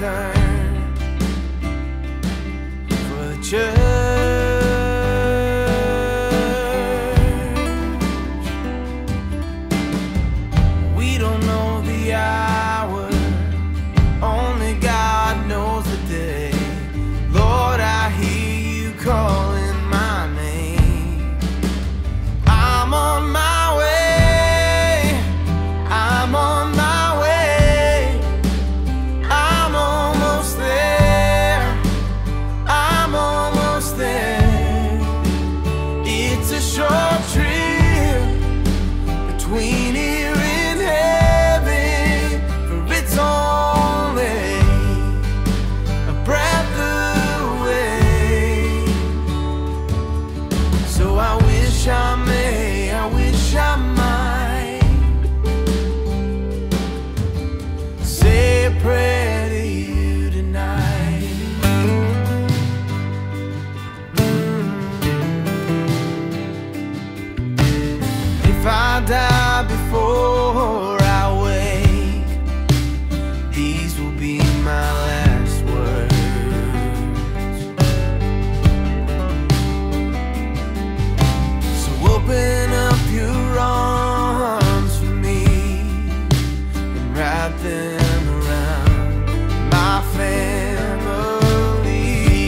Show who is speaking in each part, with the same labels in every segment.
Speaker 1: return for the church. We don't know the hour, only God knows the day. Lord, I hear you calling my name. I'm on my way, I'm on my way, I'm almost there, I'm almost there. It's a short trip between here and heaven, for it's only a breath away. So I wish I may, I wish I might say a prayer to you tonight. If I die before I wake, these will be my last words. So open up your arms for me and wrap them around my family.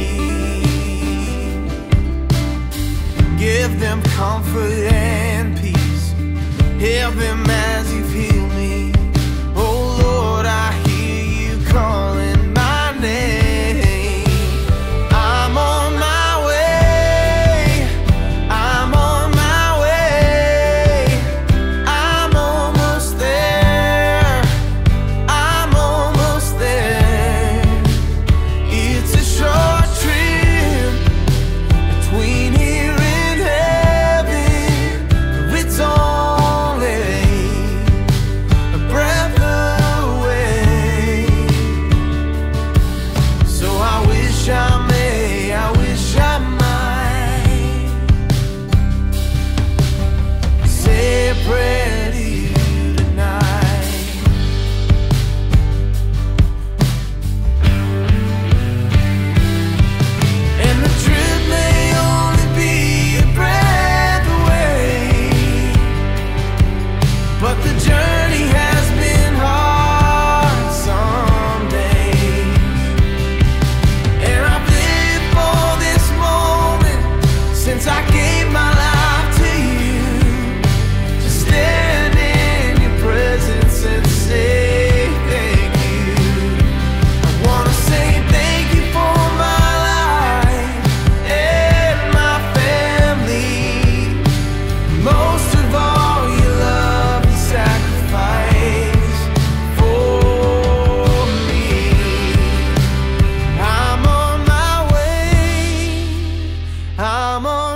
Speaker 1: Give them comfort and peace. Help them as you've healed me. Oh Lord, I hear you calling my name. I'm on my way, I'm on my way, I'm almost there, I'm almost there. It's a short trip between here and heaven, for it's only a breath away. So I wish I may, I wish I might say a prayer to you tonight. And the trip may only be a breath away, but the journey has been hard some days. And I've lived for this moment since I gave my life to you, to stand in your presence and say thank you. I wanna say thank you for my life and my family. Most of all, your love and sacrifice for me. I'm on my way, I'm on